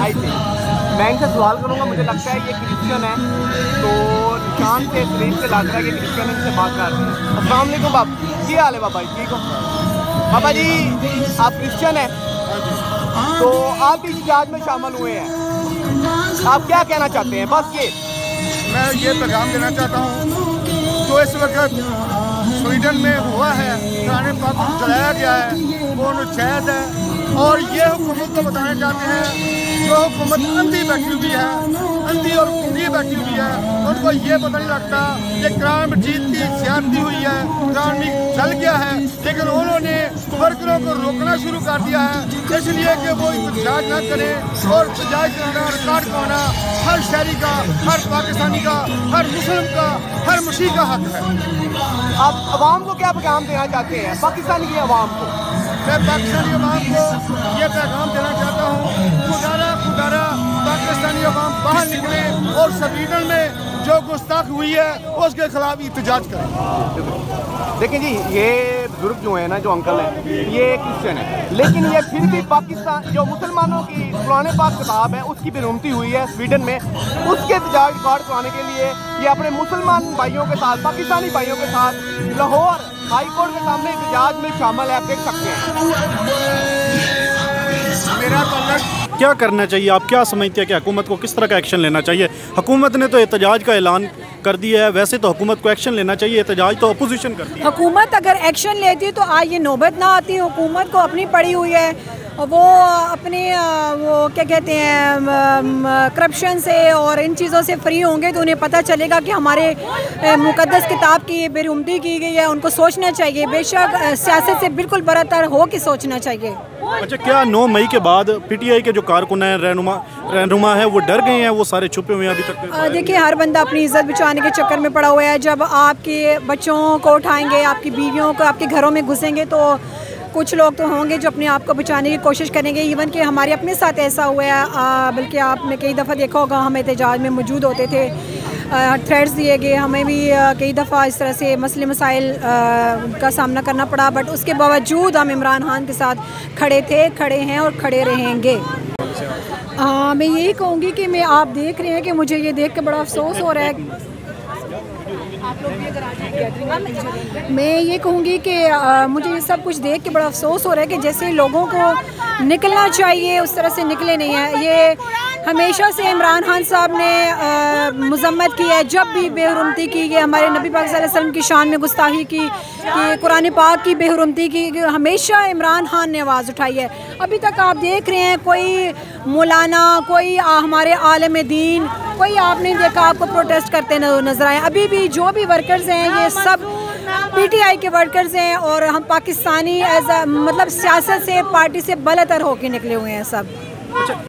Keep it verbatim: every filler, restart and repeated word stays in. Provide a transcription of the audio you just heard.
I think मैं इनसे सवाल करूँगा, मुझे लगता है ये क्रिश्चियन है, तो निशान से शरीफ से लग रहा है कि क्रिश्चियन इनसे बात कर रहे हैं। अस्सलाम वालेकुम बाप, क्या हाल है बाबा जी? ठीक हो बाबा जी? आप क्रिश्चियन हैं तो आप इस इजाज़ में शामिल हुए हैं, आप क्या कहना चाहते हैं? बस ये मैं ये पैगाम देना चाहता हूँ, जो इस वक्त स्वीडन में हुआ है, कुरान पाक को जलाया गया है, वो अनुच्छेद है। और ये हुकूमत को बताना चाहते हैं, जो हुकूमत अंधी बैठी हुई है, अंधी और कुंडी बैठी हुई है, उनको ये पता नहीं लगता कि कुरान मजीद की ज्यादती हुई है, कुरान में जल गया है, लेकिन उन्होंने वर्करों को रोकना शुरू कर दिया है, इसलिए कि वो इhtजाज न करें। और इhtजाज करना, रिकॉर्ड करना हर शहरी का, हर पाकिस्तानी का, हर मुस्लिम का, हर मसीह का हक है। आप अवाम को क्या पैगाम देना चाहते हैं, पाकिस्तानी की अवाम को? मैं पाकिस्तानी अवाम को ये पैगाम देना चाहता हूँ, खुदारा खुदारा पाकिस्तानी अवाम बाहर निकले और स्वीडन में जो गुस्ताख हुई है उसके खिलाफ एहतजाज करें। देखिए जी, ये बुजुर्ग जो है ना, जो अंकल है, ये क्रिश्चियन है, लेकिन ये फिर भी पाकिस्तान जो मुसलमानों की कुरान पाक किताब है उसकी बेरुमती हुई है स्वीडन में, उसके एहतजाज रिकॉर्ड कराने के लिए ये अपने मुसलमान भाइयों के साथ, पाकिस्तानी भाइयों के साथ लाहौर हाई कोर्ट के सामने एहतजाज में शामिल है, आप देख सकते हैं। मेरा तल्लक क्या करना चाहिए, आप क्या समझते हैं कि हुकूमत को किस तरह का एक्शन लेना चाहिए? हुकूमत ने तो एहतजाज का ऐलान कर दिया है, वैसे तो हुकूमत को एक्शन लेना चाहिए, एहतजाज तो अपोजिशन करती है। हुकूमत अगर एक्शन लेती तो आज ये नौबत ना आती। हुकूमत को अपनी पड़ी हुई है, वो अपने वो क्या कहते हैं करप्शन से और इन चीज़ों से फ्री होंगे तो उन्हें पता चलेगा कि हमारे मुकद्दस किताब की बेरुमती की गई है। उनको सोचना चाहिए, बेशक सियासत से बिल्कुल बरतर हो के सोचना चाहिए। अच्छा, क्या नौ मई के बाद पीटीआई के जो कारकुन हैं, रहनुमा रहनुमा है, वो डर गए हैं, वो सारे छुपे हुए हैं अभी तक? देखिए, हर बंदा अपनी इज्जत बचाने के चक्कर में पड़ा हुआ है। जब आपके बच्चों को उठाएंगे, आपकी बीवियों को आपके घरों में घुसेंगे, तो कुछ लोग तो होंगे जो अपने आप को बचाने की कोशिश करेंगे। इवन कि हमारे अपने साथ ऐसा हुआ है, बल्कि आपने कई दफ़ा देखा होगा, हम एहतजाज में मौजूद होते थे, थ्रेड्स दिए गए, हमें भी कई दफ़ा इस तरह से मसले मसाइल का सामना करना पड़ा, बट उसके बावजूद हम इमरान खान के साथ खड़े थे, खड़े हैं और खड़े रहेंगे। हाँ, मैं यही कहूँगी कि मैं आप देख रहे हैं कि मुझे ये देख के बड़ा अफसोस हो रहा है। आप लोग भी अगर आज मैं ये कहूँगी कि आ, मुझे ये सब कुछ देख के बड़ा अफसोस हो रहा है कि जैसे लोगों को निकलना चाहिए उस तरह से निकले नहीं है। ये हमेशा से इमरान खान साहब ने मजम्मत की है, जब भी बेहुरमती की गई, हमारे नबी पाक सल्लल्लाहु अलैहि वसल्लम की शान में गुस्ताखी की, कि कुरान पाक की बेहुरमती की, हमेशा इमरान खान ने आवाज़ उठाई है। अभी तक आप देख रहे हैं कोई मौलाना, कोई हमारे आलिम दीन, कोई आपने देखा आपको प्रोटेस्ट करते नजर आए। अभी भी जो भी वर्कर्स हैं ये सब पीटीआई के वर्कर्स हैं और हम पाकिस्तानी एज मतलब सियासत से, पार्टी से बलतर होके निकले हुए हैं सब।